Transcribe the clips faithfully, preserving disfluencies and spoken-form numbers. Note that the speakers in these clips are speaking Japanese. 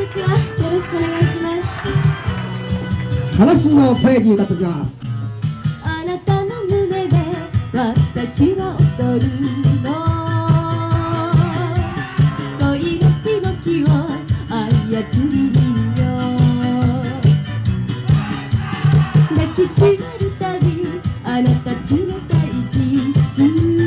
にちは。よろしくお願いします。 悲しみのページ歌っておきます。 あなたの胸で私は踊るの、恋の気持ちを操り人形、抱きしめるたびあなた冷たいキス、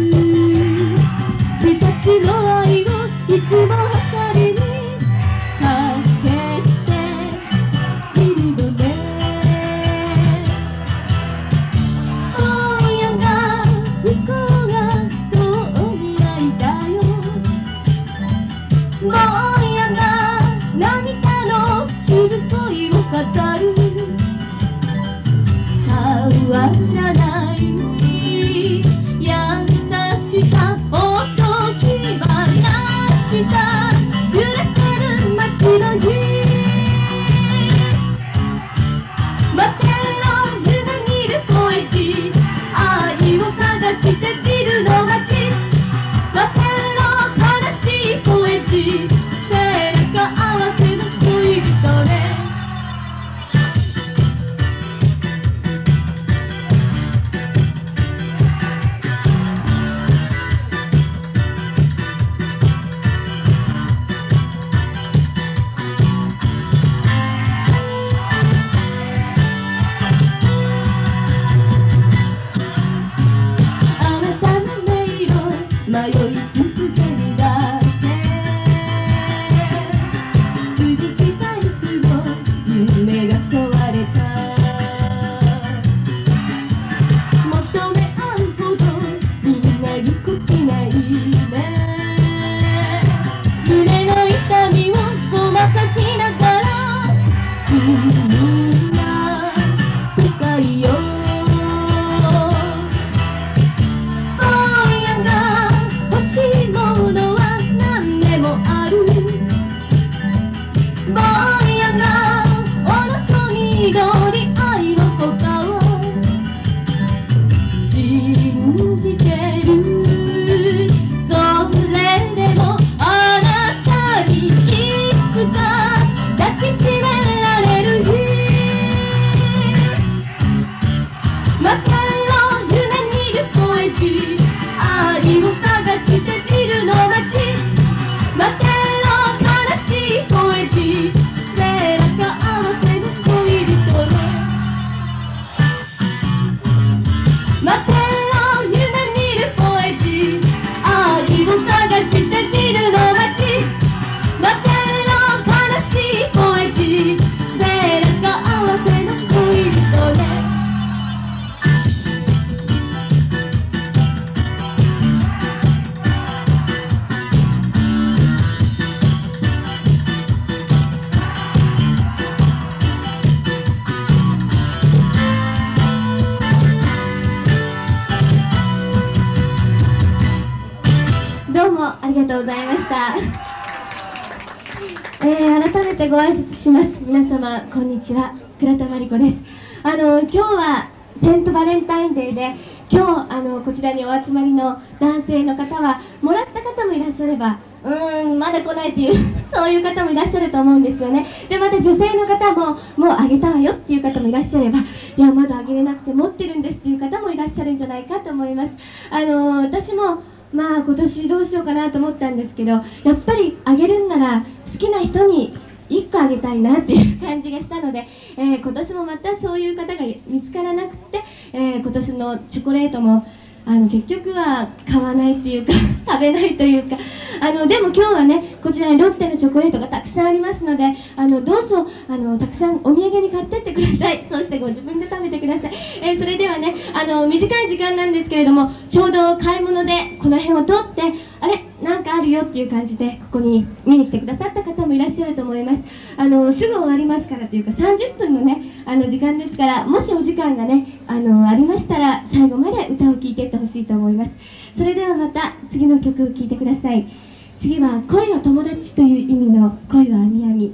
二つの愛をいつも計りにかけているのね。坊やが向こうがそうに泣いたよ。坊やが何かのする恋を飾る。変わらない優しさ、おとぎ話さ、揺れてる街の日、待ってろ夢見る声路、愛を探してビルの街、待ってろ悲しい声路、背中合わせの恋人ね。迷い続けるだけ、釣り木細工の夢が壊れた。求め合うほどみんなぎこちないね。胸の痛みをごまかしながら君が深いよ。緑愛の他を信じてる。それでもあなたにいつか抱きしめられる日、待ってろ夢見る声路、愛を探してビルの街、待ってろ悲しい声路、背中合わせの恋人ね。待ってろ夢見る声路、愛を探してビルの街、待ってろ悲しい声路、背中合わせの恋人ね。どうもありがとうございました。えー、改めてご挨拶します。皆様こんにちは、倉田真理子です。あの今日はセントバレンタインデーで、今日あのこちらにお集まりの男性の方はもらった方もいらっしゃれば、うーんまだ来ないっていうそういう方もいらっしゃると思うんですよね。でまた女性の方ももうあげたわよっていう方もいらっしゃれば、いやまだあげれなくて持ってるんですっていう方もいらっしゃるんじゃないかと思います。あの私もまあ今年どうしようかなと思ったんですけど、やっぱりあげるんなら好きな人にいっこあげたいなっていう感じがしたので、えー、今年もまたそういう方が見つからなくて、えー、今年のチョコレートもあの結局は買わないっていうか食べないというか、あのでも今日はねこちらにロッテのチョコレートがたくさんありますので、あのどうぞあのたくさんお土産に買ってってください。そしてご自分で食べてください。えー、それではねあの短い時間なんですけれども、ちょうど買い物でこの辺を通ってあれなんかあるよっていう感じでここに見に来てくださった方もいらっしゃると思います。あのすぐ終わりますからというかさんじゅっぷんのねあの時間ですから、もしお時間がねあのありましたら最後まで歌を聴いていってほしいと思います。それではまた次の曲を聴いてください。次は恋は友達という意味の恋はあみあみ。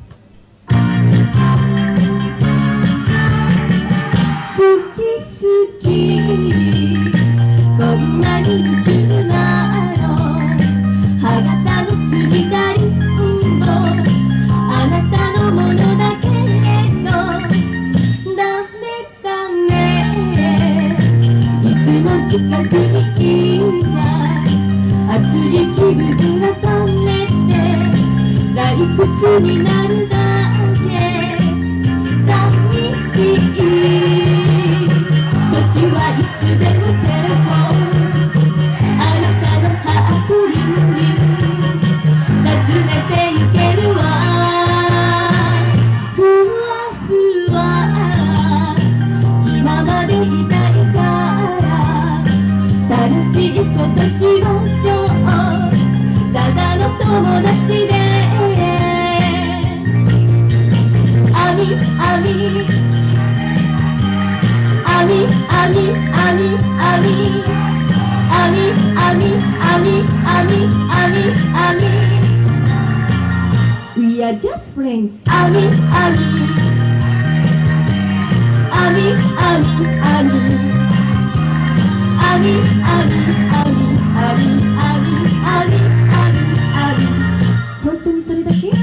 好き好きこんなに夢中なの、歯型のついたリンゴ、あないくつになるだけ寂しい時はいつでもテレフォンあなたのハートリンリン訪ねてゆけるわふわふわ今までいたいから楽しいことしましょうただの友達であみあみあみあみあみあみあみあみあみあみあみあみ We are just friends あみあみあみあみあみあみあみあみあみあみあみあみ本当にそれだけ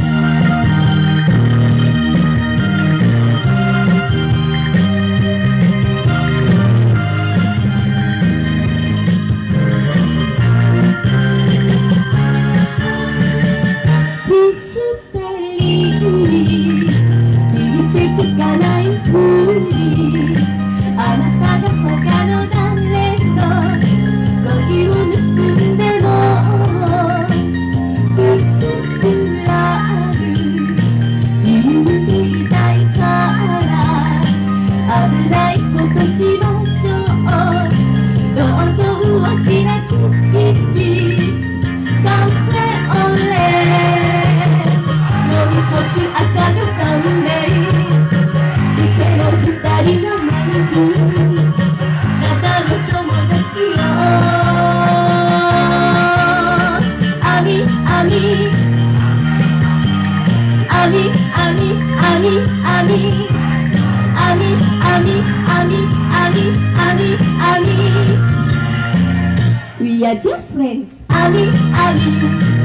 We are just friends あみあみ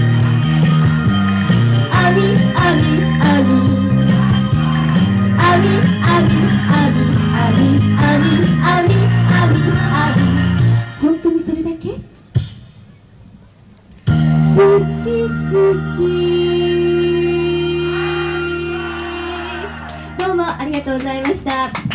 あみあみあみあみあみあみあみあみあみあみあみ本当にそれだけ好き好きどうもありがとうございました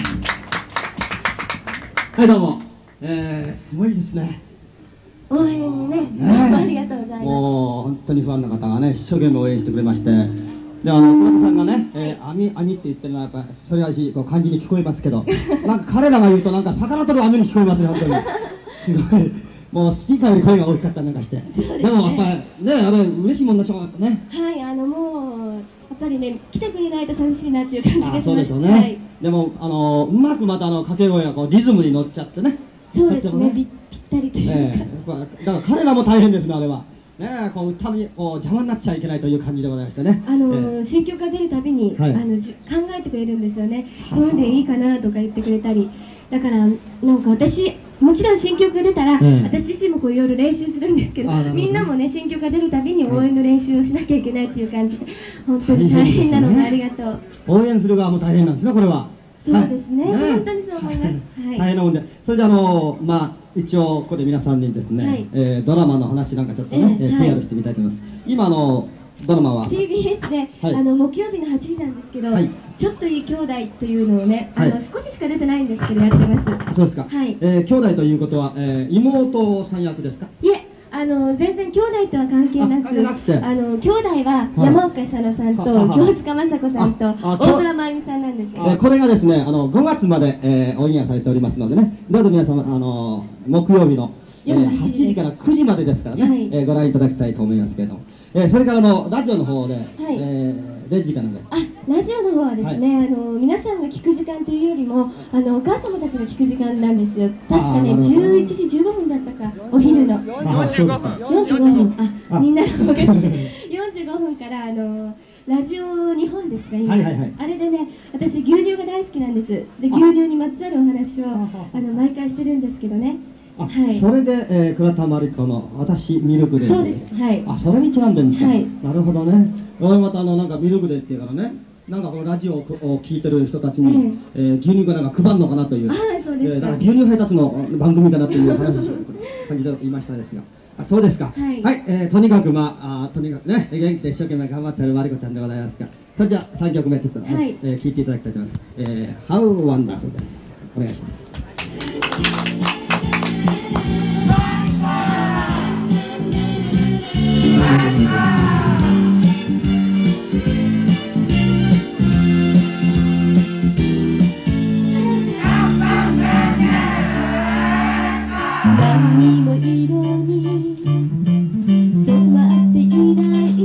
はいどうも、えー、すごいですね応援ね、 ねありがとうございます。 もう本当にファンの方がね、一生懸命応援してくれまして、であの倉田さんがね、えー、網網って言ってるのはやっぱそれはしこう感じに聞こえますけど、なんか彼らが言うとなんか魚取る網に聞こえますね本当に。すごい。もうスピーカーより声が大きかったりなんかして、で, ね、でもやっぱりねあれ嬉しいもんでしょうね。 はい、あのもうやっぱりね来てくれないと寂しいなっていう感じがします。 あそうですよね。はい、でもあのうまくまたあの掛け声がこうリズムに乗っちゃってね。 そうですね。ぴったりというか。 えー、だから彼らも大変ですねあれは。ねえこう歌にこう邪魔になっちゃいけないという感じでございましてね。 あの、 えー、 新曲が出るたびに、はい、あのじ考えてくれるんですよね。こういうのでいいかなとか言ってくれたり。だからなんか私もちろん新曲が出たら、うん、私自身もこういろいろ練習するんですけど、みんなもね新曲が出るたびに応援の練習をしなきゃいけないっていう感じで、本当に大変なのでありがとう。 応援する側も大変なんですねこれは。 そうですね。はい、本当にそう思います。 はい、大変なもんで、それであのまあ一応ここで皆さんにですね、はい、えー、ドラマの話なんかちょっとね、えー、ピーアール してみたいと思います。今あのドラマは ティービーエス で、はい、あの木曜日のはちじなんですけど、はい、ちょっといい兄弟というのをね、あの、はい、少ししか出てないんですけどやってます。そうですか。はい。えー、兄弟ということは、えー、妹さん役ですか？ いえ、あの全然兄弟とは関係なく、あ, あの兄弟は山岡久乃さんと京塚雅子さんと大空真由美さんなんですよ。 えー、これがですね、あのごがつまで、えー、オンエアされておりますのでね、どうぞ皆様あの木曜日の、えー、はちじからくじまでですからね、はい、えー、ご覧いただきたいと思いますけれども、えー、それからのラジオの方で、はい、えー、れいじからで。 あ、ラジオの方はですね、はい、あの皆さんが聞く時間というよりもあのお母様たちが聞く時間なんですよ。確かねじゅういちじじゅうごふんだったか、お昼のあ、そうですか。 よんじゅうごふん、あ、みんなの方がよんじゅうごふんからあのラジオ日本ですか今、はいはいはい、あれでね、私牛乳が大好きなんです。で牛乳にまつわるお話をあの毎回してるんですけどね。 あ、はい、それで、えー、倉田真理子の私ミルクで。 そうです。はい。 あ、それにちなんでるんですか。はい、なるほどね。俺またあのなんかミルクでっていうからね、なんかこのラジオを聞いてる人たちに、うん、えー、牛乳かなんか配るのかなという。 あ、そうですか。 えー、だから牛乳配達の番組かなという話を感じていましたですが、 あ、そうですか。 はい、 はい、えー、とにかくまあ、あとにかくね、元気で一生懸命頑張ってるまりこちゃんでございますが、それじゃあさんきょくめちょっと、ね、はい、えー、聴いていただきたいと思います。えー、How Wonderful です。お願いします。 何にも色に染まっていない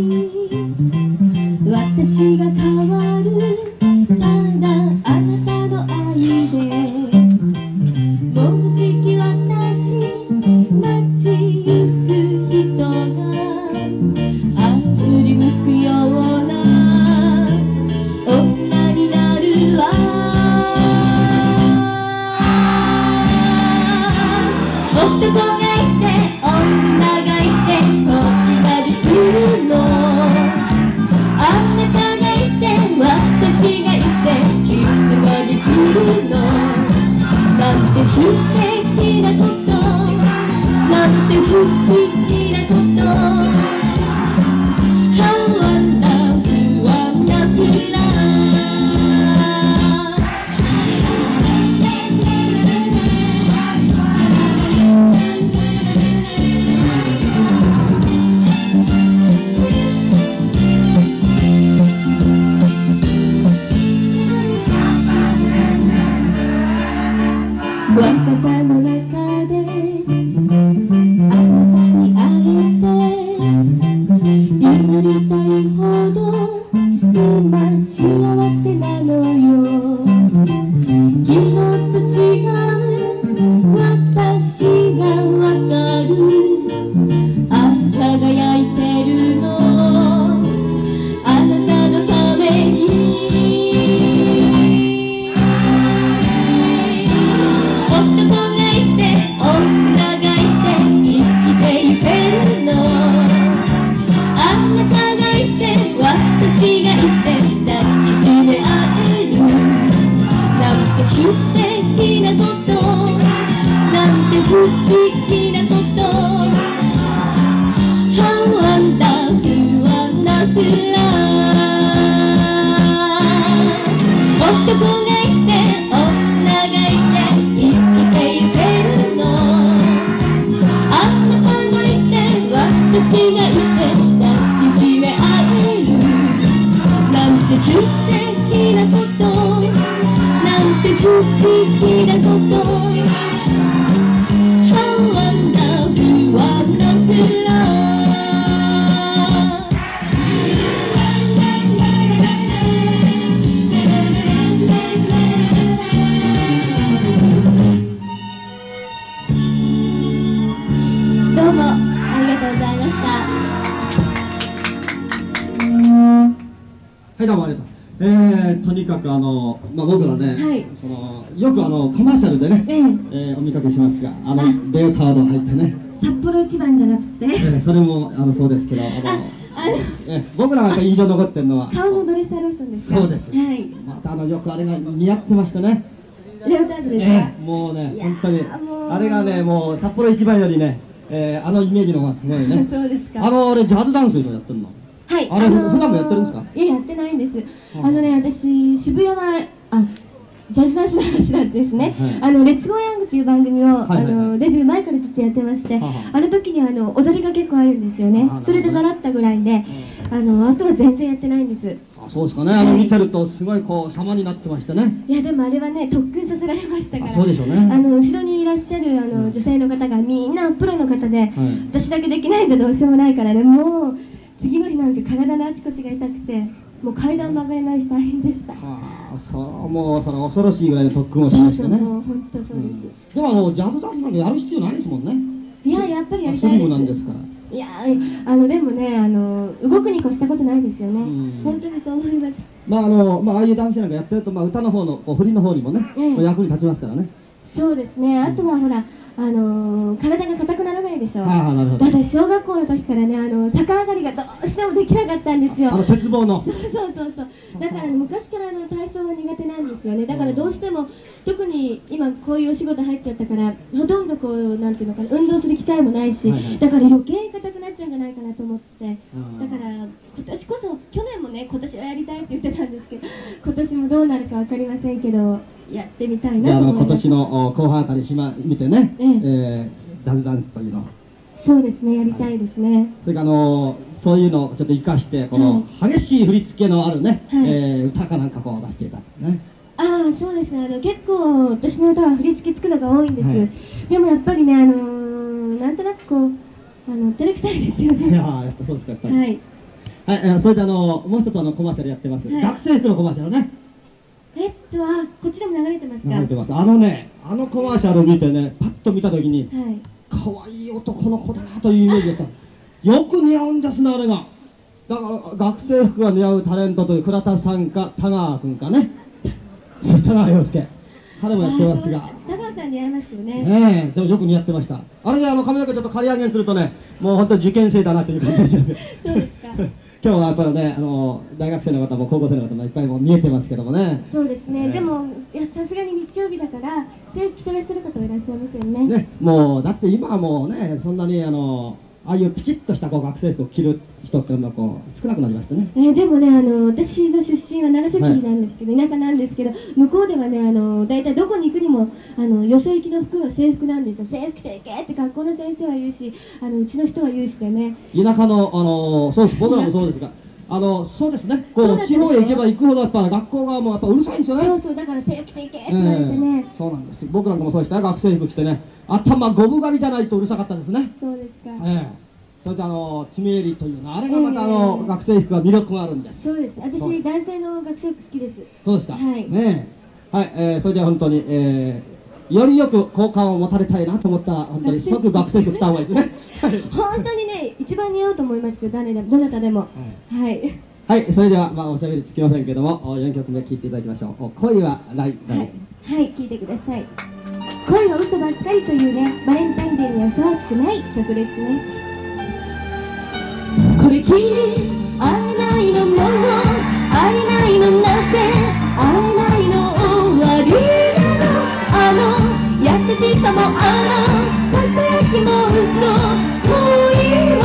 私が変わるただあなたの愛でもうじき私街行く人があふり向くような女になるわ男がいて女がいて恋ができるのあなたがいて私がいてキスができるのなんて素敵なことなんて不思議なこと How wonderful, wonderful love 若さの中であなたに会えて祈りたいほど今幸せなのよ昨日と違う私がわかるあ輝いてるのあなたのために男がいて女がいて生きてゆけるのあなたがいて私がいて抱きしめ合えるなんて素敵なことなんて不思議なこと How wonderful, wonderful love 男がいて女がいて生きてゆけるのあなたがいて私がいて抱きしめ合えるなんて素敵なことなんて不思議なこと How wonderful, wonderful love どうもありがとうございました。 はい、どうもありがとう。えー、とにかくあの、まあ、僕らね、はい、そのよくあのコマーシャルでね、えーえー、お見かけしますが、あのレオタード入ってね、 札幌一番じゃなくて、えー、それもあのそうですけど、あのあのえー、僕らが印象に残ってるのは顔のドレスアローションですか。 そうです、はい、またあのよくあれが似合ってましたね。 レオタードですか、 えー、もうね本当にあれがねもう札幌一番よりね、えー、あのイメージの方がすごいねそうですか。 あの俺ジャズダンスでしょやってるの。 はい、 あれ、あのー、普段もやってるんですか。 いややってないんです。あのね私渋谷はあジャズダンスの話なんですね、はい、あのレッツゴーヤングという番組を、はいはいはい、あのデビュー前からずっとやってまして、はいはい、あの時にあの踊りが結構あるんですよね。それで習ったぐらいで、うん、あのあとは全然やってないんです。 あ、そうですかね。あの見てるとすごいこう様になってましたね。 いやでもあれはね特訓させられましたから。 そうでしょうね。 あの後ろにいらっしゃるあの、うん、女性の方がみんなプロの方で、はい、私だけできないとどうしようもないからね、もう次の日なんて体のあちこちが痛くてもう階段曲がれないし大変でした。 はあ、そうもうその恐ろしいぐらいの特訓をしましたね。 そうそうもう本当そうです、うん、 でもあのジャズダンスなんかやる必要ないですもんね。 いややっぱりやりたいです。スリムなんですから。いやあのでもねあの動くに越したことないですよね、うん、本当にそう思います。 まああのまあああいう男性なんかやってると、まあ、歌の方のこう振りの方にもね、ええ、役に立ちますからね。 そそうですね。あとはほら、あのー、体が硬くならないでしょ。 ああ、なるほど。 私小学校の時からね、あの逆上がりがどうしてもできなかったんですよ。 あの鉄棒の。 そうそうそうそう。だから、ね、昔からあの体操が苦手なんですよね。だからどうしても特に今こういうお仕事入っちゃったから、ほとんどこうなんていうのかな、運動する機会もないし、はいはい、だから余計硬くなっちゃうんじゃないかなと思って。だから今年こそ、去年もね、今年はやりたいって言ってたんですけど、今年もどうなるかわかりませんけど、やってみたいなと思います。 今年の後半あたり暇見てね、えええー、ジャズダンスというの。 そうですね、やりたいですね。はい、 それからあのー、そういうのをちょっと生かしてこの激しい振り付けのあるね、はい、えー、歌かなんかこう出していただくね。 ああ、そうですね。あの結構私の歌は振り付けつくのが多いんです。はい、でもやっぱりね、あのー、なんとなくこうあの照れくさいですよね。 いやー、やっぱそうですか、やっぱり。はい。はい、えー、それであのもう一つあのコマーシャルやってます。はい、学生服のコマーシャルね。 えっと、あ、こっちでも流れてますか。 流れてます。あのね、あのコマーシャルを見てね、パッと見たときに、はい、可愛い男の子だなというイメージだった。よく似合うんですね、あれが。だから学生服が似合うタレントという倉田さんか田川君かね。田川陽介。彼もやってますが。 田川さん似合いますよね。 ねえ、でもよく似合ってました。あれであの髪の毛ちょっと刈り上げにするとね、もう本当に受験生だなという感じですよね。 そうですか。 今日はやっぱりね、あの大学生の方も高校生の方もいっぱいもう見えてますけどもね。 そうですね。えー、でもさすがに日曜日だから制服着てらっしゃる方はいらっしゃいますよね。 ね、もうだって今はもうね、そんなにあのああいうピチッとしたこう学生服を着る人っていうのはこう少なくなりましたね。 えー、でもね、あの私の出身は長崎なんですけど、はい、田舎なんですけど、向こうではね、あの大体どこに行くにもあのよそ行きの服は制服なんですよ。制服着ていけって学校の先生は言うし、あのうちの人は言うしでね。 田舎のあのそうです、僕らもそうですが。あのそうですね、こう地方へ行けば行くほどやっぱ学校がもうやっぱうるさいんですよね。 そうそう、だから制服着ていけって言われてね、 えー、そうなんです。僕なんかもそうでしたね、学生服着てね、頭ゴム狩りじゃないとうるさかったですね。 そうですか。 えー、それであの爪襟というのあれがまたあの、えー、学生服は魅力があるんです。 そうです。私男性の学生服好きです。 そうですか。 はい。 ねえ、はい、えー、それでは本当に、えーよりよく好感を持たれたいなと思ったら本当に即学生服着た方がいいですね。 本当にね、一番似合うと思いますよ、誰でもどなたでも。はい。はいはい、それでは、まあ、おしゃべりつきませんけども、よんきょくめ聴いていただきましょう。恋はない。 はい、はい、聴いてください。恋は嘘ばっかりというね、バレンタインデーにはふさわしくない曲ですね。これきり会えないのもの、会えないのなぜ、会えないの終わりなの、あの優しさもあのささやきも嘘、もういいわ。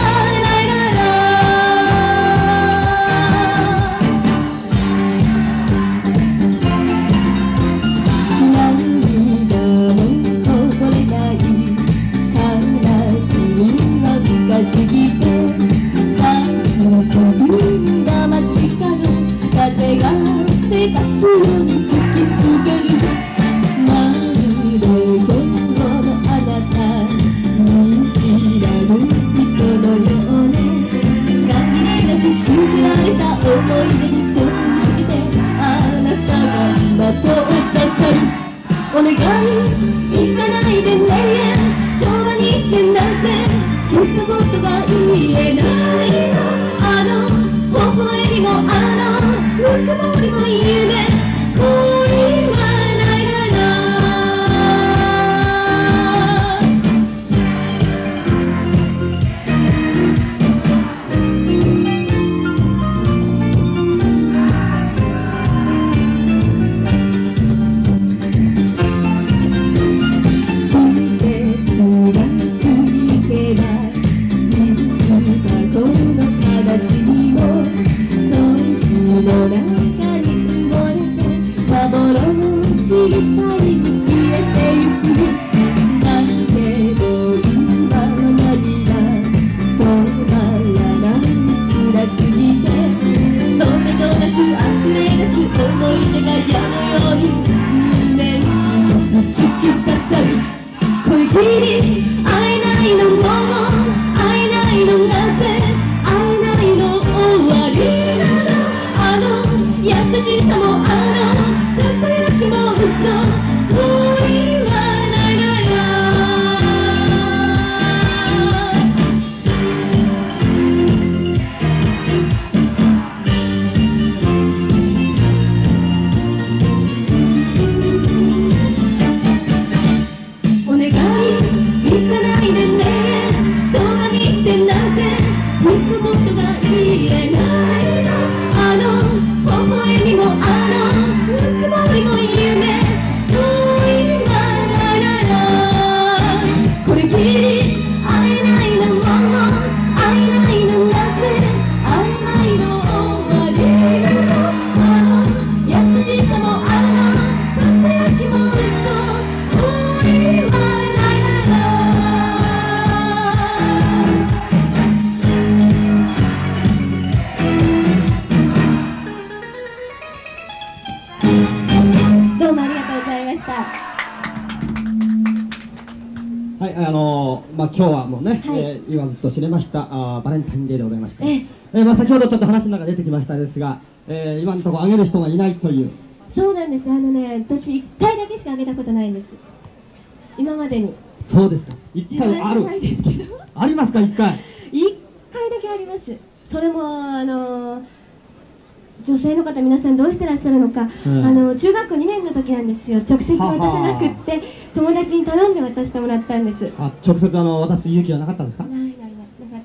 過ぎて夏のそんな街角、風がせかすように吹きつける、まるで今日のあなた見知らぬ人のようね、限りなく綴られた思い出に背をけて、あなたが今遠ざかる、お願い行かないでね、そばにいてなぜ一言が言えないの、あの微笑みもあのぬくもりも夢、恋はないないない。 まあ今日はもうね、はい、えー、言わずと知れましたあバレンタインデーでございまして、ええー、まあ先ほどちょっと話の中出てきましたですが、えー、今のところあげる人がいないという。 そうなんです。あのね、私いっかいだけしかあげたことないんです、今までに。 そうですか。いっかいある。ありますか？いっかい。 いっかいだけあります。それもあのー、女性の方皆さんどうしてらっしゃるのか、うん、あの中学校にねんの時なんですよ。直接渡さなくって友達に頼んで渡してもらったんです。 あ、直接あの渡す勇気はなかったんですか？ ないないないなかったです。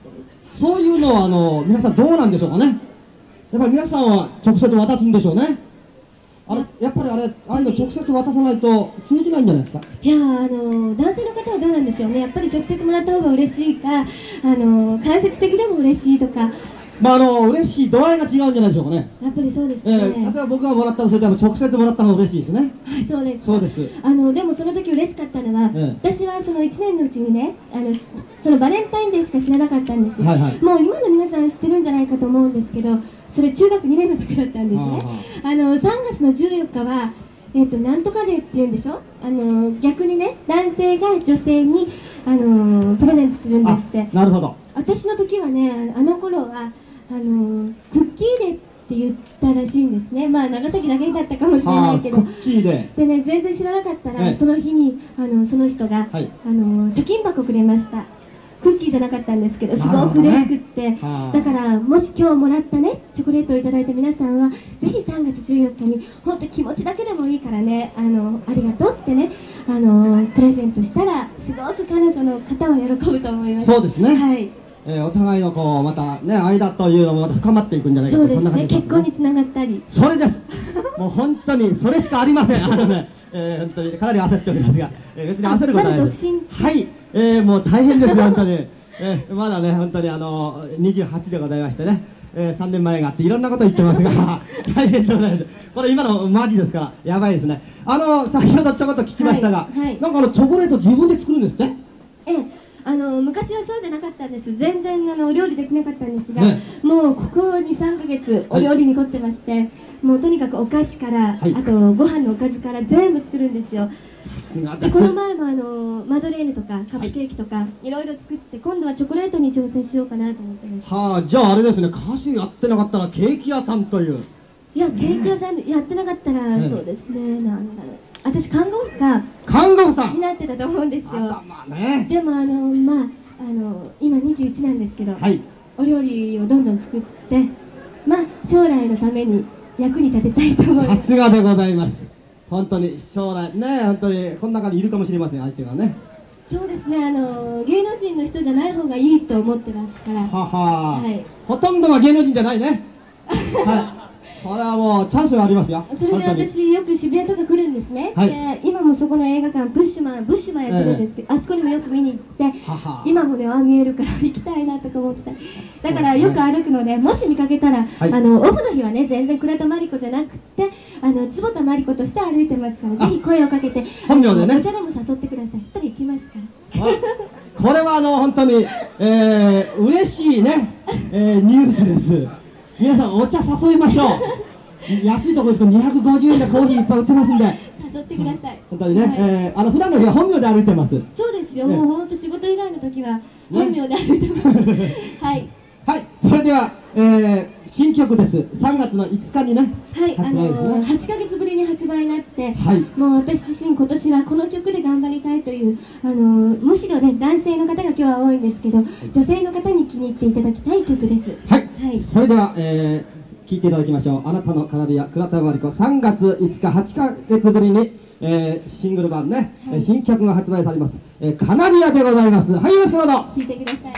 そういうのはあの皆さんどうなんでしょうかね。やっぱり皆さんは直接渡すんでしょうね。あれやっぱりあれああいうの直接渡さないと通じないんじゃないですか。 いやあの男性の方はどうなんでしょうね。やっぱり直接もらった方が嬉しいか、あの間接的でも嬉しいとか。 まああの嬉しい度合いが違うんじゃないでしょうかね。 やっぱりそうですね。 えー、例えば僕がもらったらそれでも直接もらった方が嬉しいですね。 はい、そうです。 そうです。 あのでもその時嬉しかったのは、ええ、私はそのいちねんのうちにね、あのそのバレンタインデーしか知らなかったんです。はいはい、もう今の皆さん知ってるんじゃないかと思うんですけど、それ中学にねんの時だったんですね。あのさんがつのじゅうよっかはえーとなんとかデーっていうんでしょ。あの逆にね、男性が女性にあのプレゼントするんですって。 なるほど。 私の時はね、あの頃はあのクッキーデーって言ったらしいんですね。まあ長崎だけだったかもしれないけど、 クッキーデーでね、全然知らなかったら、ええ、その日にあのその人が、はい、あの貯金箱くれました。クッキーじゃなかったんですけど、すごく嬉しくって、ね、だからもし今日もらったねチョコレートをいただいた皆さんはぜひさんがつじゅうよっかに本当気持ちだけでもいいからね、あのありがとうってね、あのプレゼントしたらすごく彼女の方は喜ぶと思います。 そうですね。 はい。 えー、お互いのこうまたね間というのもまた深まっていくんじゃないかと。 そうですね。結婚につながったり。 それです。もう本当にそれしかありません。あのね、えー、本当にかなり焦っておりますが、えー、別に焦ることはないです。はい、えー、もう大変です本当に。えー、まだね本当にあのにじゅうはちでございましてね、えー、さんねんまえがあっていろんなこと言ってますが大変でございます。これ今のマジですからやばいですね。あの先ほどちょこっと聞きましたが、はいはい、なんかあのチョコレート自分で作るんですって。 ええ、あの昔はそうじゃなかったんです。全然あのお料理できなかったんですが、ね、もうここにさんかげつお料理に凝ってまして、はい、もうとにかくお菓子から、はい、あとご飯のおかずから全部作るんですよ。でこの前もあのマドレーヌとかカップケーキとか、はい、いろいろ作って、今度はチョコレートに挑戦しようかなと思ってます。 はあ、じゃああれですね、歌手やってなかったらケーキ屋さんという。 いや、ケーキ屋さんやってなかったら、ね、そうですね、なんだろう、私看護婦か看護婦さんになってたと思うんですよ。 あ、まあね、 でもあのまああの今にじゅういちなんですけど、はい、お料理をどんどん作って、まあ将来のために役に立てたいと思います。 さすがでございます。本当に将来ね、本当にこの中にいるかもしれません、相手がね。 そうですね、あの芸能人の人じゃない方がいいと思ってますから。はは、はい、ほとんどは芸能人じゃないね。はい、これはもうチャンスがありますよ。 それで私よく渋谷とか来るんですね。はい、で今もそこの映画館ブッシュマンブッシュマンやってるんですけど、えー、あそこにもよく見に行って、はは今もねあ見えるから行きたいなとか思って、だからよく歩くので、もし見かけたら、はい、あのオフの日はね全然倉田真理子じゃなくて、あの坪田真理子として歩いてますから、ぜひ声をかけて本名でね、 お茶でも誘ってください。一人行きますからこれはあの本当に、えー、嬉しいね、えー、ニュースです。皆さんお茶誘いましょう。安いところ行くとにひゃくごじゅうえんでコーヒーいっぱい売ってますんで誘ってください。 本当にね、はい、えー、あの普段の日は本名で歩いてます。 そうですよ、ね、もう本当仕事以外の時は本名で歩いてます、ね、はいはい、それでは、えー、新曲です。さんがつのいつかにね、 はい、あのー、はちかげつぶりに発売になって、はい、もう私自身今年はこの曲で頑張りたいという、あのー、むしろね男性の方が今日は多いんですけど、女性の方に気に入っていただきたい曲です。 はい、はい、それでは、えー、聴いていただきましょう。あなたのカナリア、倉田真理子。さんがついつかはちかげつぶりに、えー、シングル版ね、はい、新曲が発売されます、えー、カナリアでございます。はい、よろしくどうぞ聴いてください。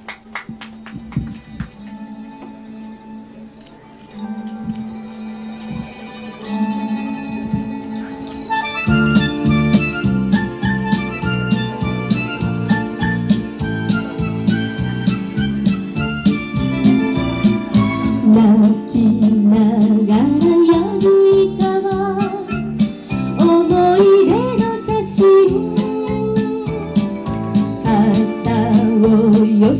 泣きながら歩いたわ思い出の写真、肩をよ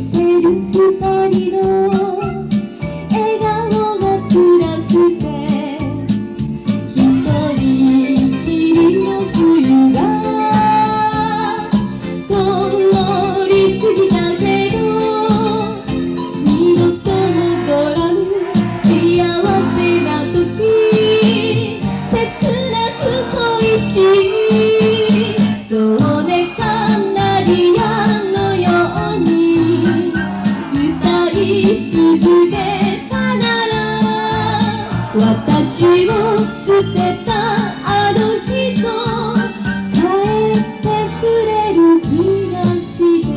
私を捨てたあの人帰ってくれる気がして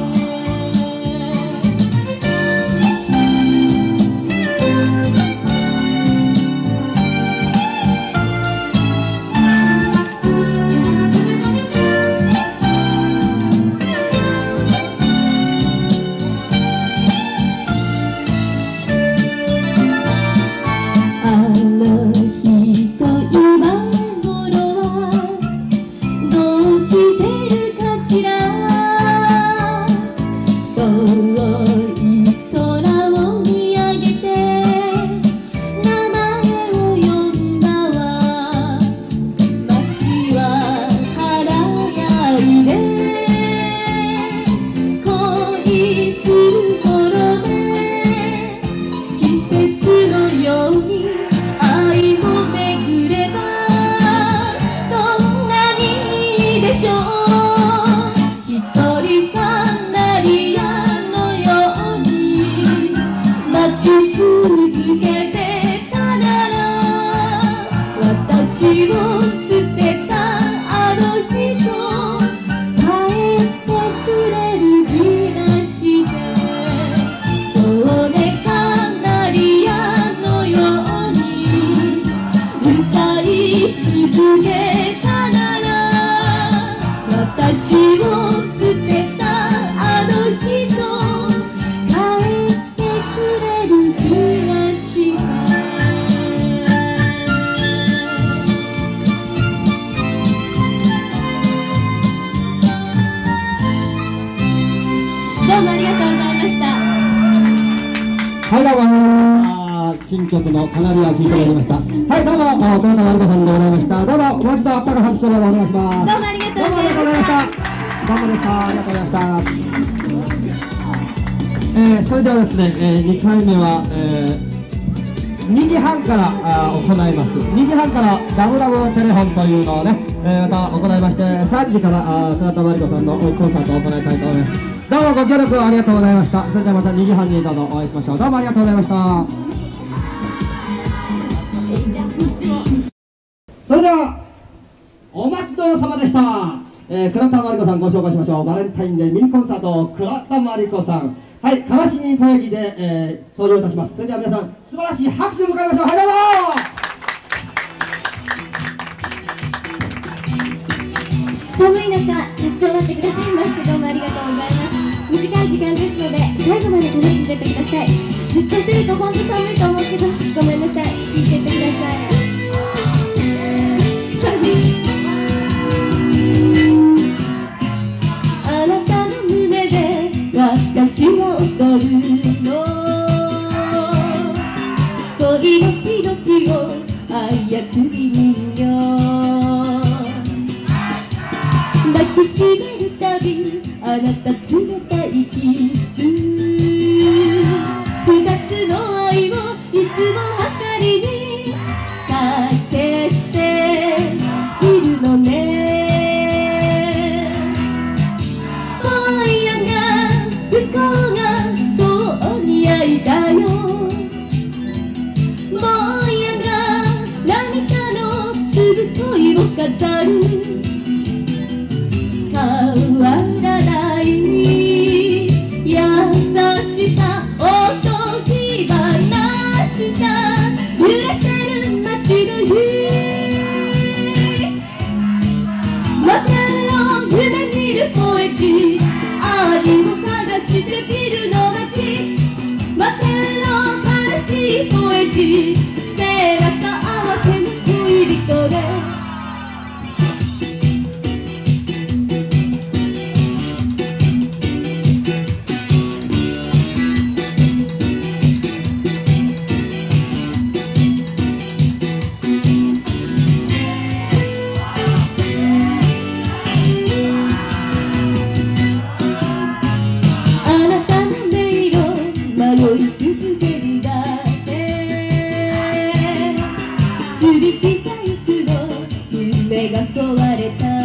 あの日と今頃はどうしてるかしら遠い空を見上げて名前を呼んだわ街は華やいで恋する頃で季節のように愛も巡ればどんなにいいでしょう一人カナリアのように待ち続けてたなら私を捨てたあの人帰ってくれる気がしてそうねカナリアのように歌い続けたなら私を捨てたあの人帰ってくれる気がしてどうもありがとうございました。 はい、どうも新曲のカナリアを聴いてまいりました。はい、どうも倉田真理子さんでございました。どうぞもう一度あったか拍手をお願いします。 どうもありがとうございました。 どうもでした。ありがとうございました。えー、それではですね、えー、にかいめは、えー、にじはんからあ行います。にじはんからラブラブテレフォンというのをね、えー、また行いまして、さんじからあ倉田真理子さんのコンサートを行いたいと思います。どうもご協力ありがとうございました。それではまたにじはんにどうぞお会いしましょう。どうもありがとうございました。それではお待ちどおさまでした。えー、倉田真理子さんご紹介しましょう。バレンタインデーミニコンサート倉田真理子さん、はい、悲しみポエジーで、えー、登場いたします。それでは皆さん素晴らしい拍手で迎えましょう。はい、どうぞ。 寒い中立ち止まってくださいましてどうもありがとうございます。短い時間ですので最後まで楽しんでってください。じっとしてると本当寒いと思うけどごめんなさい、聞いてってください。寒いあなたの胸で私は踊るの恋のピノキオ操り人形抱きしめるたびあなた冷たいキス二つの愛をいつも計りにかけているのね。もう嫌が不幸がそう似合いだよ。もう嫌が何かの粒恋を飾る変わらない優しさおとぎ話さ揺れてる街の夕わかるよ夢見るポエジー愛を探してビルの街わかるよ悲しいポエジー背中合わせの恋人で追い続けるだけ釣り木細工の夢が壊れた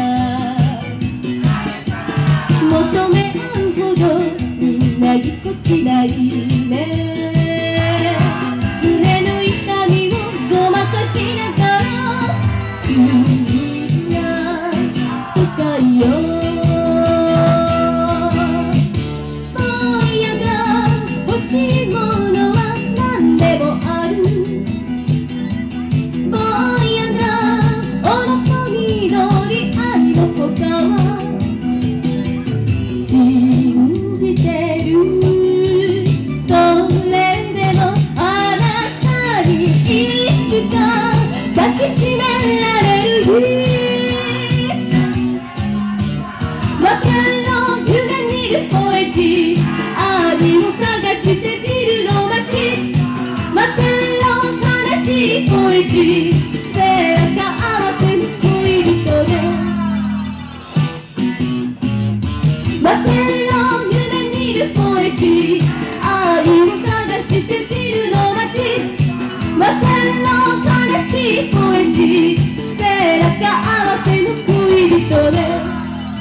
求め合うほどみんなぎこちないね胸の痛みをごまきしめられるわかろう夢見るポエジー愛を探してビルの街わかろう悲しいポエジー背中合わせの恋人よわかろう夢見るポエジー愛を探してビルの街わかろう悲しいポエジー背中合わせの恋人よ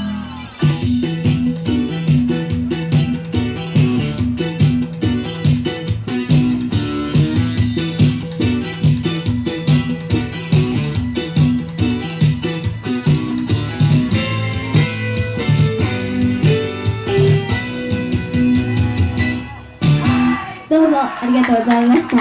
どうもありがとうございました。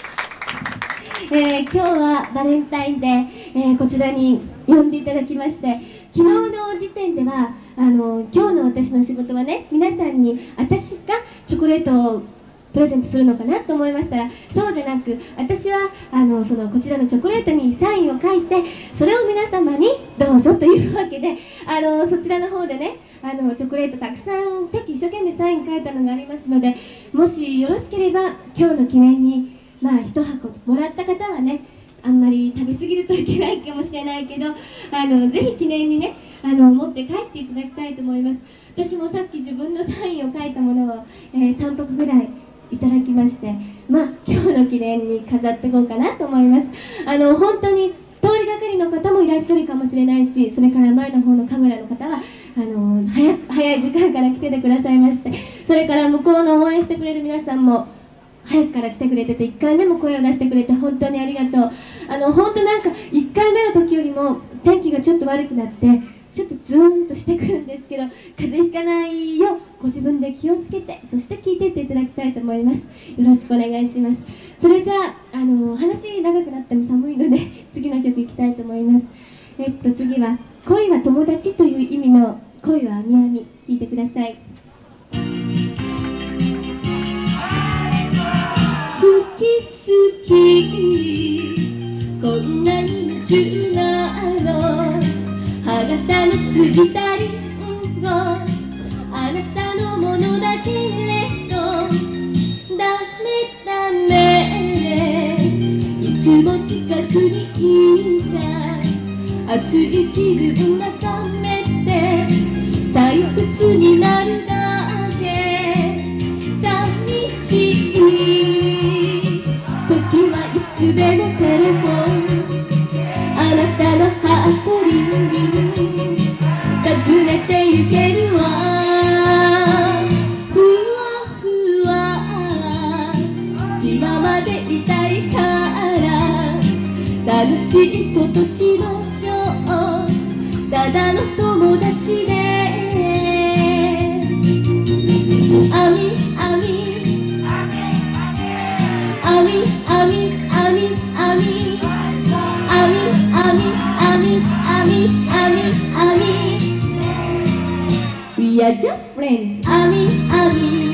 えー、今日はバレンタインデー、えー、こちらに呼んでいただきまして、昨日の時点ではあの今日の私の仕事はね、皆さんに私がチョコレートをプレゼントするのかなと思いましたら、そうじゃなく私はあのそのこちらのチョコレートにサインを書いて、それを皆様にどうぞというわけで、あのそちらの方でね、あのチョコレートたくさんさっき一生懸命サイン書いたのがありますので、もしよろしければ今日の記念にまあ一箱もらった方はね、あんまり食べ過ぎるといけないかもしれないけど、あのぜひ記念にねあの持って帰っていただきたいと思います。私もさっき自分のサインを書いたものを、えー、さんぱくぐらいいただきまして、まあ今日の記念に飾っていこうかなと思います。あの本当に通りがかりの方もいらっしゃるかもしれないし、それから前の方のカメラの方はあの 早, 早い時間から来ててくださいまして、それから向こうの応援してくれる皆さんも早くから来てくれてて、いっかいめも声を出してくれて本当にありがとう。あの本当なんかいっかいめの時よりも天気がちょっと悪くなってちょっとズーンとしてくるんですけど、風邪ひかないようご自分で気をつけて、そして聞いていっていただきたいと思います。よろしくお願いします。それじゃあ、あの話長くなっても寒いので次の曲いきたいと思います。えっと次は恋は友達という意味の恋はあみあみ、聞いてください。好き好きこんなに夢中なの、あなたのついたリンゴ、あなたのものだけれどダメダメ、いつも近くにいちゃ熱い気分が冷めて退屈になるだけ、寂しい時はいつでもテレフォン、あなたのハートリング訪ねてゆけるわ、ふわふわ今までいたいから楽しいことしましょう、ただの友達であみあみあみあみあみあみあみあみあみあみあみあみ We are just friends あみあみ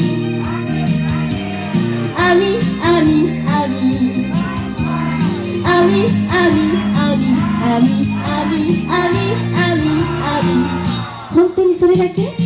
あみあみあみあみあみあみあみあみあみあみあみ、本当にそれだけ？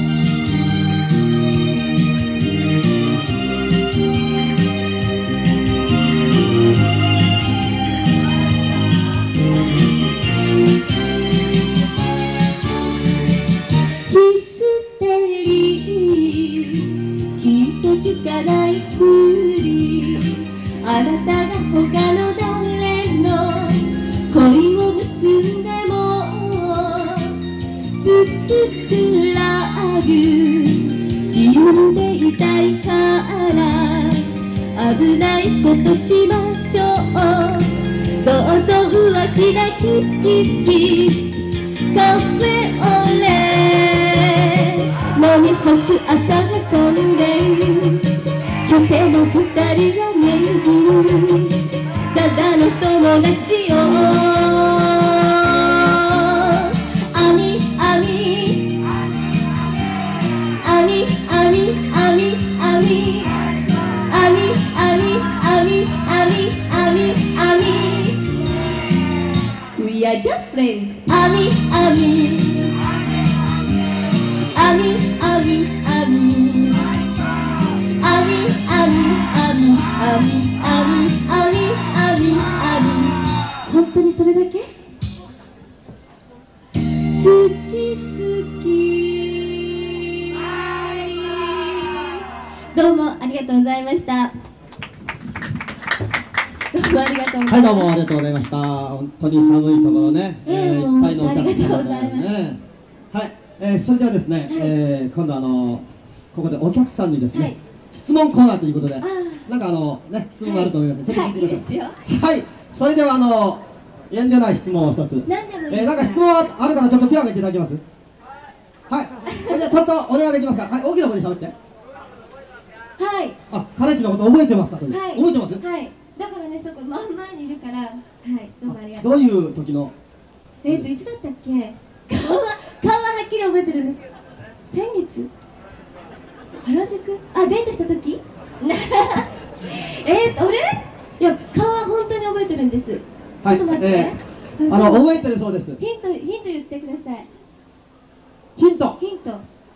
聞かないふり、あなたが他の誰の恋を結んでもトゥトゥトゥラブ自由でいたいから危ないことしましょう、どうぞ浮気なキスキスキスカフェオレ飲み干す朝がそんで今日でも二人はメイビーただの友達よ、あみあみあみあみあみあみあみあみあみあみあみあみ We are just friends. あみあみあみあみあみあみあみあみあみあみあみあみあみ。本当にそれだけ？好き好き。どうもありがとうございました。どうもありがとうございました。 はい、どうもありがとうございました。本当に寒いところね、えー、いっぱいのお客様でね。はい、えー、それではですね、はい、えー、今度あのここでお客さんにですね、はい、質問コーナーということで、なんかあのね質問があると思いますので、ちょっと聞いてください。はい、それではあの遠慮ない質問を一つ。何でもいいですか。えー、なんか質問あるからちょっと手を挙げていただけます。はい。じゃあちょっとお願いできますか。はい、大きな声で喋って。 はい。 あ、カレッジのこと覚えてますかという。 はい。 覚えてます。 はい。だからね、そこ真ん前にいるから、はい、どうもありがとう。 どういう時の？ えっといつだったっけ？顔は顔ははっきり覚えてるんです。先月？原宿？あ、デートした時？えっと、あれ？いや、顔は本当に覚えてるんです。ちょっと待って。えー、あの覚えてるそうです。 ヒントヒント言ってください。 ヒント。 ヒント。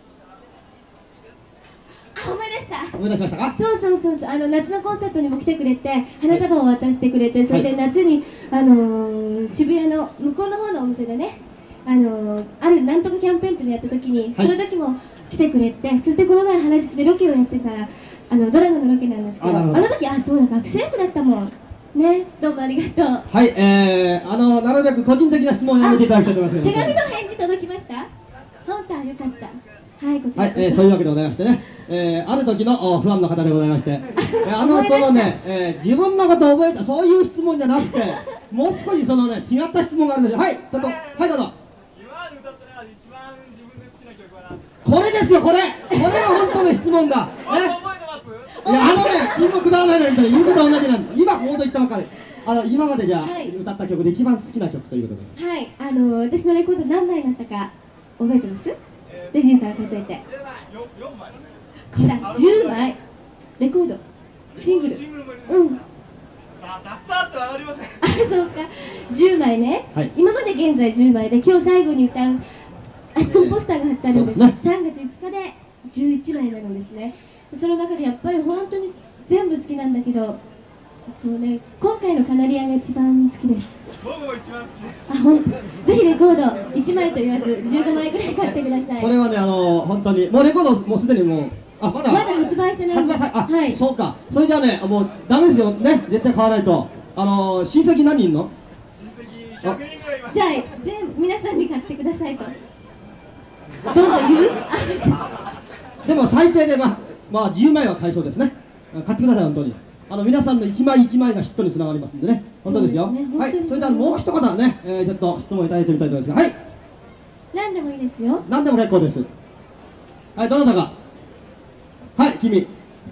あ、思い出した。 思い出しましたか。 そうそうそうそう、あの夏のコンサートにも来てくれて、花束を渡してくれて、はい、それで夏に、あのー、渋谷の向こうの方のお店でね、あのー、あるなんとかキャンペーンっていうのやった時に、はい、その時も来てくれて、そしてこの前原宿でロケをやってたら、あのドラマのロケなんですけど、あ, あの時、あ、そうだ、学生役だったもん。ね、どうもありがとう。 はい、えー、あのなるべく個人的な質問をやめていただきたいと思います。 手紙の返事届きました？本当はよかった。はい、こちら。 はい、えー、そういうわけでございましてね、えー、ある時のファンの方でございまして、えー、あのそのね、えー、自分のことを覚えたそういう質問じゃなくて、もう少しそのね違った質問があるので、はい、ちょっと、はい、どうぞ。今まで歌った中で一番自分で好きな曲は何ですか？これですよ、これ、これが本当の質問だ。え、覚えてます？いや、あのね、金もくだらないのに言うことは同じなんで、今ほど言ったばっかり。あの今までじゃあ、はい、歌った曲で一番好きな曲ということで。 はい、あの私のレコード何枚だったか覚えてます？デビューから数えて。ほら、じゅうまいレコード、シングル。うん。さあ、たくさんあってわかりません。あ、そうか。じゅうまいね。はい、今まで現在じゅうまいで、今日最後に歌うあそこにポスターが貼ってあるんです。ね、さんがついつかでじゅういちまいなのですね。その中でやっぱり本当に全部好きなんだけど、そうね、今回のカナリアが一番好きです。僕も一番好きです。あ、本当。ぜひレコードいちまいと言わずじゅうごまいぐらい買ってください。 これはね、あの本当にもうレコードもうすでにもうあまだまだ発売してないんです。 発売さ、あ、はい、そうか。それじゃあね、もうダメですよね。絶対買わないと。あの親戚何人いるの？親戚ひゃくにんぐらいいます。じゃあ全皆さんに買ってくださいと。どんどん言う？ でも最低でまあまあじゅうまいは買いそうですね。買ってください本当に。あの皆さんの一枚一枚がヒットにつながりますんでね、本当ですよ。ね、はい、それではもう一方ね、えー、ちょっと質問いただいてみたいと思いますが、はい。 何でもいいですよ。 何でも結構です。はい、どなたか。はい、君。い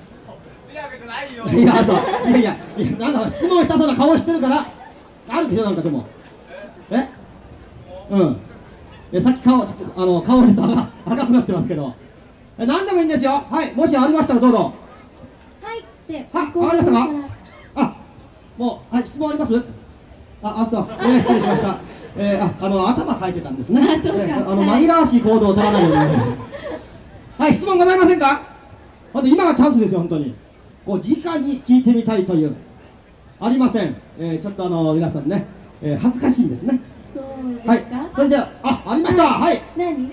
や、あと、いやいや、いや、なんか質問したそうな顔してるから、あるでしょなんかでも。え？うん。いや、さっき顔ちょっとあの顔ちょっと赤赤くなってますけど、え、何でもいいんですよ。はい、もしありましたらどうぞ。 はい、 ありましたか。あ、もう、はい、質問あります。あ、あ、そう、えー、失礼しました。えー、あ、あの、頭描いてたんですね。あ、そうか。えー、あの、紛らわしい行動を取らないようにお願いします。はい、質問ございませんか。ほんと、今がチャンスですよ、本当に。こう、直に聞いてみたいという。ありません。えー、ちょっと、あの、皆さんね、えー、恥ずかしいんですね。 そうですか。 はい、それでは、あ、ありました。はい。 何。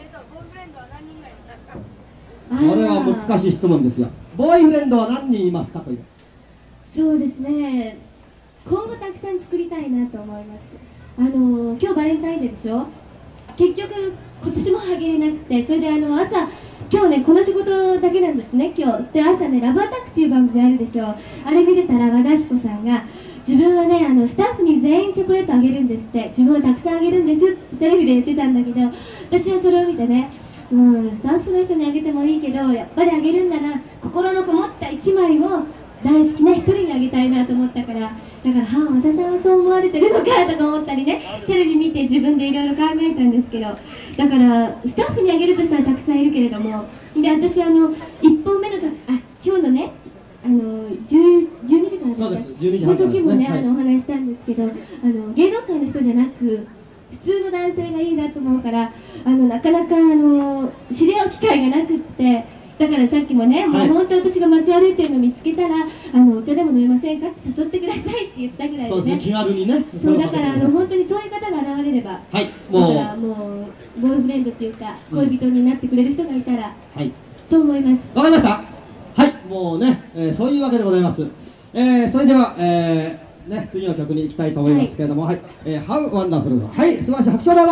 これは難しい質問ですよ。ボーイフレンドは何人いますかという。 そうですね、今後たくさん作りたいなと思います。あの今日バレンタインデーでしょ。結局今年もあげれなくて、それであの朝今日ねこの仕事だけなんですね今日で。朝ねラブアタックっていう番組あるでしょ。あれ見てたら和田アキ子さんが自分はねあのスタッフに全員チョコレートあげるんですって、自分はたくさんあげるんですってテレビで言ってたんだけど、私はそれを見てね、うん、スタッフの人にあげてもいいけどやっぱりあげるんだな、心のこもったいちまいを大好きな一人にあげたいなと思ったから、だからはあ和田さんはそう思われてるのかとか思ったりね、テレビ見て自分でいろいろ考えたんですけど、だからスタッフにあげるとしたらたくさんいるけれども、で私あのいっぽんめのとあ今日のねあのじゅうにじからですかの時もね、はい、あのお話したんですけど、あの芸能界の人じゃなく普通の男性がいいなと思うから、あのなかなかあの知り合う機会がなくって、だからさっきもね、もう本当私が街歩いてるの見つけたら、あのお茶でも飲みませんかって誘ってくださいって言ったぐらいでね。 そうですね、気軽にね。 そうだからあの本当にそういう方が現れれば、 はい、もうだからもうボーイフレンドっていうか恋人になってくれる人がいたら、 はい、 と思います。 わかりました。はい、もうね、えー、そういうわけでございます。えー、それでは、えー、ね、次の曲に行きたいと思いますけれども、はい、はい、えー、How Wonderful、はい、素晴らしい拍手をどうぞ。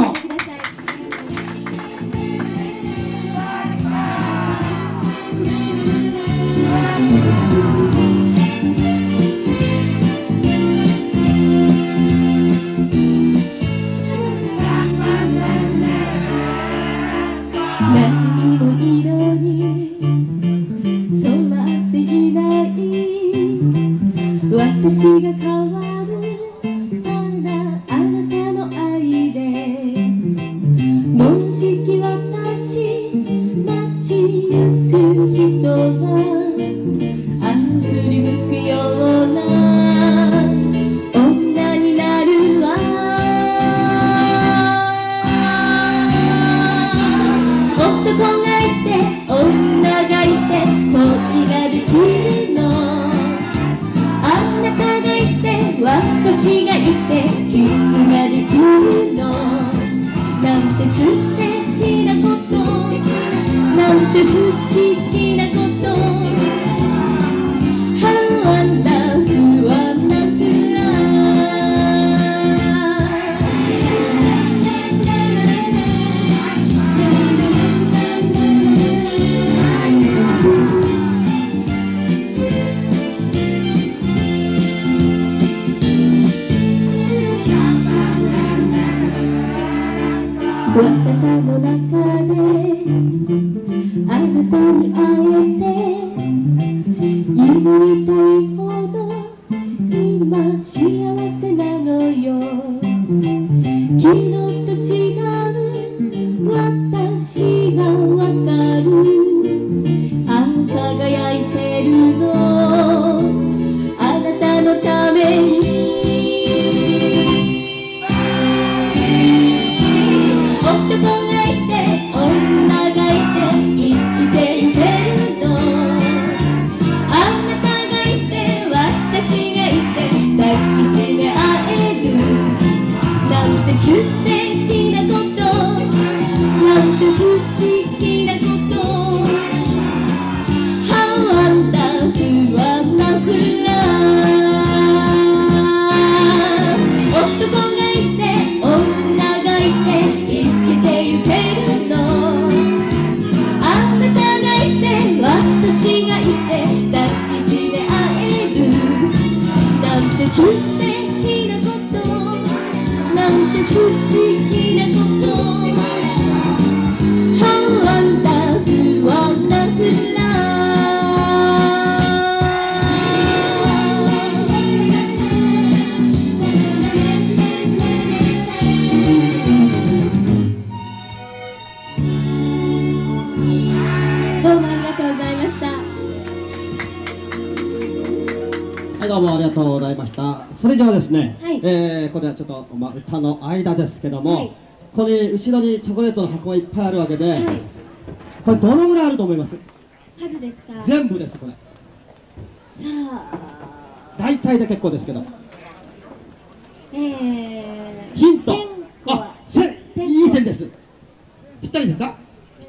何も色に染まっていない私が変わるただあなたの愛でもうじき私待ちゆく人があ振り向くような女になるわ男がいて女がいて恋ができるのあなたがいて私がいてキスができるのなんて素敵なことなんて不思議なこと How wonderful wonderful若さの中であなたに会えて言いたいほど今幸せなのよ昨日と違う私がわかるあ輝いてるのあなたのために男がいて女がいて生きてゆけるのあなたがいて私がいて抱きしめ合えるなんて素敵なことなんて不思議なこと How wonderful wonderful男がいて女がいて生きてゆけるのあなたがいて私がいて抱きしめ合えるなんて素敵なことなんて不思議なこと How wonderful wonderfulどうもありがとうございました。 はい、どうもありがとうございました。それではですね、 はい、 えー、これはちょっと、まあ、歌の間ですけども、はい、これ後ろにチョコレートの箱がいっぱいあるわけで、はい、これどのぐらいあると思います？ 数ですか？ 全部です、これ。さあ、大体で結構ですけど。 えー、 ヒント。あ、千、いい線です。ぴったりですか？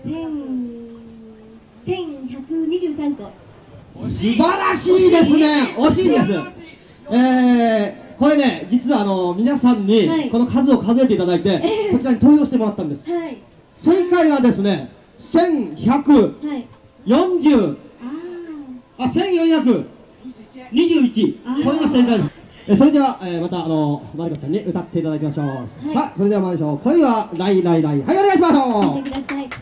千百二十三個。 素晴らしいですね。惜しいんです。えー、これね、実はあの皆さんにこの数を数えていただいて、はい、こちらに投票してもらったんです。はい、正解はですね、千百四十、あ、千四百二十一。これが正解です。えそれでは、えー、またあのまりこちゃんに歌っていただきましょう。はい、さあ、それでは参りましょう。恋はライライライ、はい、お願いします。 聞いてください。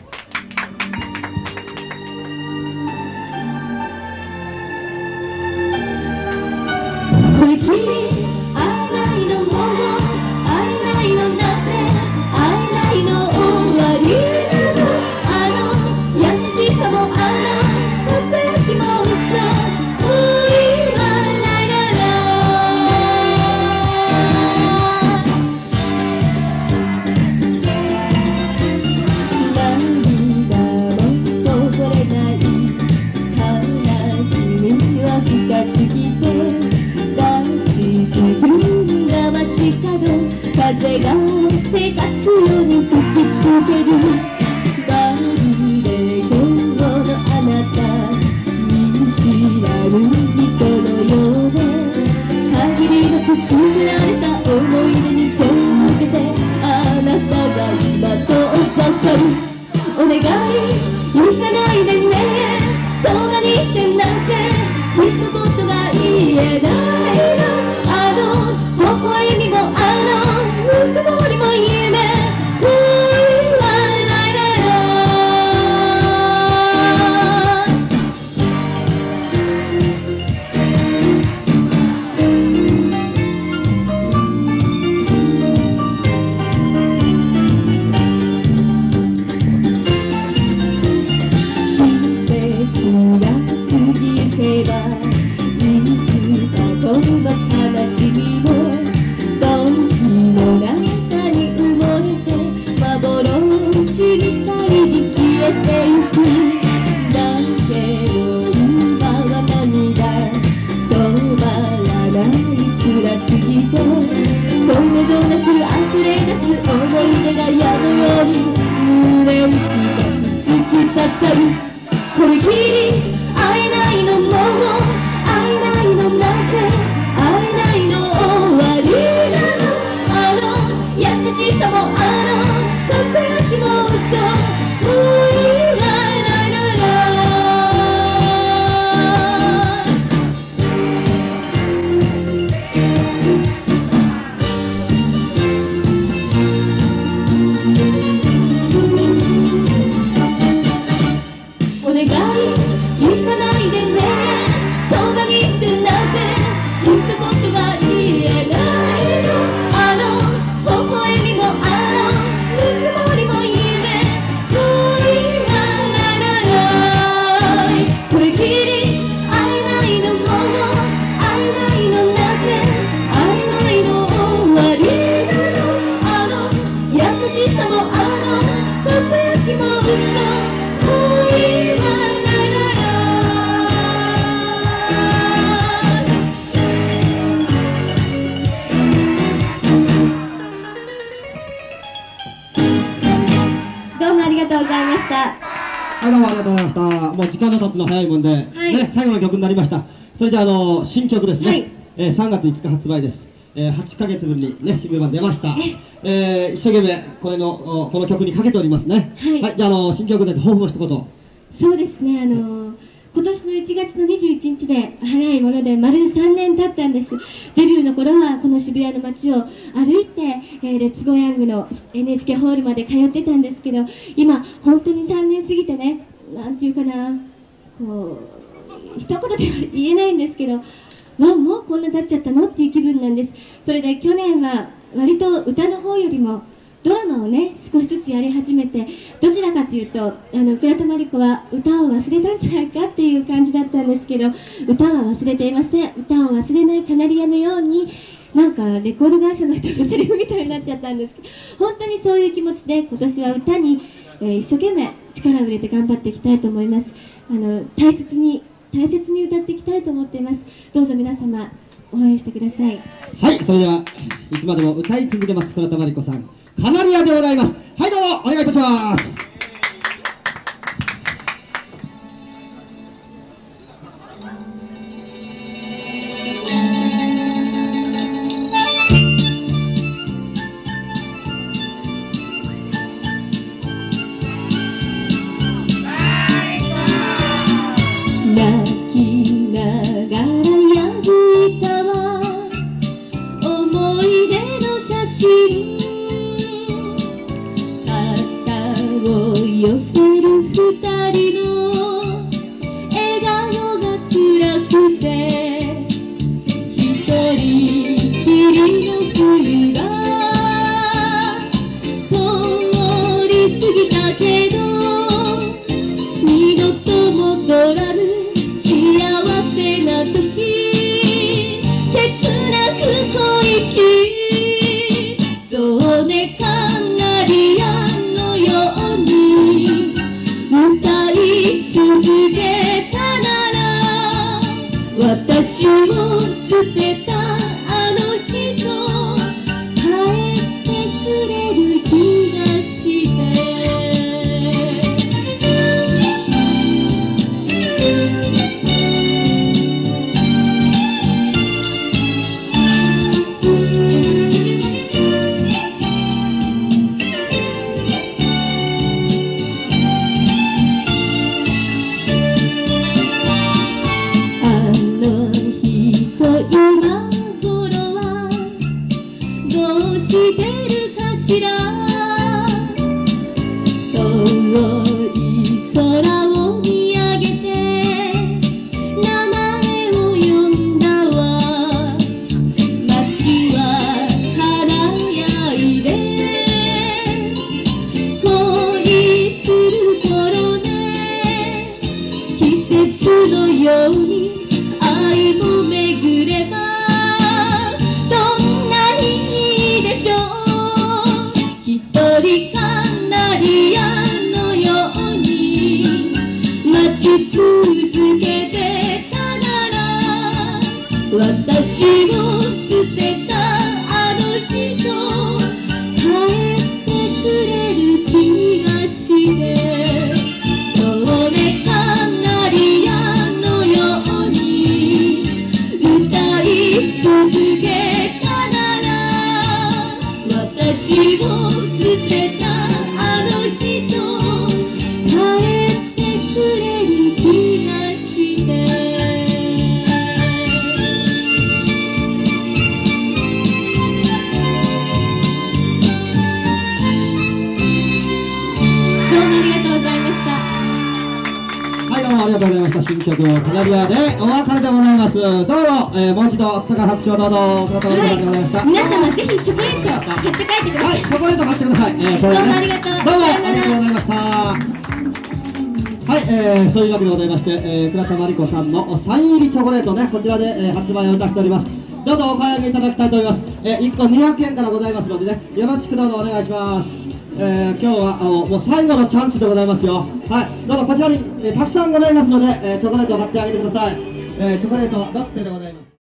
それきり会えないのも会えないのなぜ会えないの終わりなのあの優しさもあのささやきも嘘恋はライララ風がせかすように吹きつけるまるで今日のあなた見知らぬ人のようで限りなく綴られた思い出に背を向けてあなたが今遠ざかるお願い行かないでねそんなにってなぜ一言が言えないのあの微笑みもあのぬくもりも夢恋はライライラ季節が過ぎてはいつか飛ばす話にもドンキの中に埋もれて幻みたいに消えてゆくだけど今は涙止まらない辛すぎてそれどなく溢れ出す思い出が矢のように胸に突き刺さるこれきり会えないのも会えないのなぜ会えないの終わりなのあの優しさもあのささやきも嘘恋ライライライラお願い行かないでねそんなにってなぜ一言が言えないのあの微笑みもあのぬくもりも夢恋ラララライこれきり会えないのも会えないのなぜ会えないの終わりなのあの優しさもあのささやきも嘘どうもありがとうございました。 はい、どうもありがとうございました。もう時間の経つの早いもんで、はい、ね、最後の曲になりました。それじゃあ、あの新曲ですね。はい、えー、さんがついつか発売です。えー、はちかげつぶりにね、シングル版出ました。えー、一生懸命これのこの曲にかけておりますね。はい、はい、じゃあ、あの新曲で抱負を一言。 そうですね。あのー今年のいちがつのにじゅういちにちで早いもので丸さんねん経ったんです。デビューの頃はこの渋谷の街を歩いて、えー、レッツゴーヤングの エヌエイチケー ホールまで通ってたんですけど、今本当にさんねん過ぎてね、なんていうかな、こう一言では言えないんですけど、わもうこんな経っちゃったのっていう気分なんです。それで去年は割と歌の方よりもドラマをね少しずつやり始めて、どちらかというとあの倉田真理子は歌を忘れたんじゃないかっていう感じだったんですけど、歌は忘れていません。歌を忘れないカナリアのように、なんかレコード会社の人のセリフみたいになっちゃったんですけど、本当にそういう気持ちで今年は歌に、えー、一生懸命力を入れて頑張っていきたいと思います。あの大切に大切に歌っていきたいと思っています。どうぞ皆様応援してください。 はい、それではいつまでも歌い続けます倉田真理子さん、カナリアでございます。はい、どうもお願いいたします。 泣きながら破いたわ思い出の写真、肩を寄せる二人の笑顔が辛くて、一人きりの冬が通り過ぎたけど、二度と戻らぬ幸せな時、切なく恋し、そうねカナリアのように歌い続けたなら、私を捨てたあの人帰っ気を捨てたあの人帰ってくれる気がしてどうもありがとうございました。 はい、どうもありがとうございました。新曲をカナリアでお別れでございます。どうぞ、えー、もう一度温かい拍手をどうぞ。倉田真理子でございました。 皆様ぜひチョコレート買って帰ってください。 はい、チョコレート買ってください。えー、 どうもありがとう。 どうもありがとうございました。はい、えー、そういうわけでございまして、えー、倉田真理子さんのサイン入りチョコレートね、こちらで、えー、発売をいたしております。どうぞお買い上げいただきたいと思います。えー、いっこにひゃくえんからございますのでね、よろしくどうぞお願いします。えー、今日はあのもう最後のチャンスでございますよ。はい、どうぞこちらに、えー、たくさんございますので、えー、チョコレートを買ってあげてください。えー、チョコレートはロッテでございます。